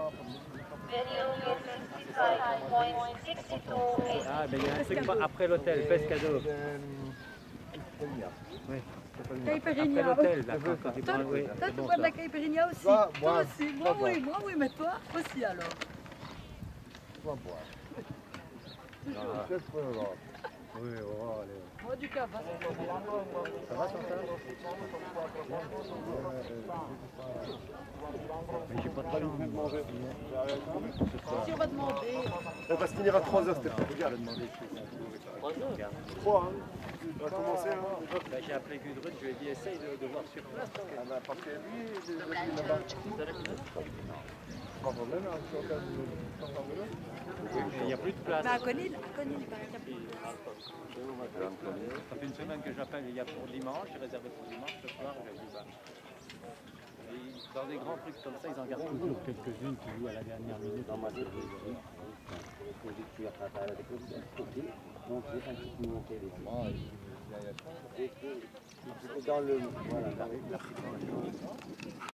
Ah, ben il y a un truc après l'hôtel, Pescado. Oui. Caipirinha. Après l'hôtel, là, quand tu prends... Oui, Toi, tu bon, bois de ça. la caipirinha aussi. Toi, Toi moi, aussi. toi, Moi oui, mais toi aussi alors. Toi, boire. Toujours. Qu'est-ce que là? Oui, oh, allez. Moi du cava. Ça va, Chantal? Mais j'ai pas de chambre. Si on va demander. On va se finir à 3h, Stéphane. Regarde. 3, hein. Tu vas commencer, hein. Ben, j'ai appelé Gudrun, je lui ai dit essaye de voir sur place. Parce que lui, il est là-bas. Pas de problème, hein. Tu vas Il n'y a plus de place. Mais à Conil, il paraît qu'il y a plus de place. Ça fait une semaine que j'appelle, il y a pour dimanche, j'ai réservé pour dimanche, ce soir, j'ai dit bah. Dans des grands trucs comme ça, ils en gardent toujours quelques-unes qui jouent à la dernière minute. Dans le... Voilà.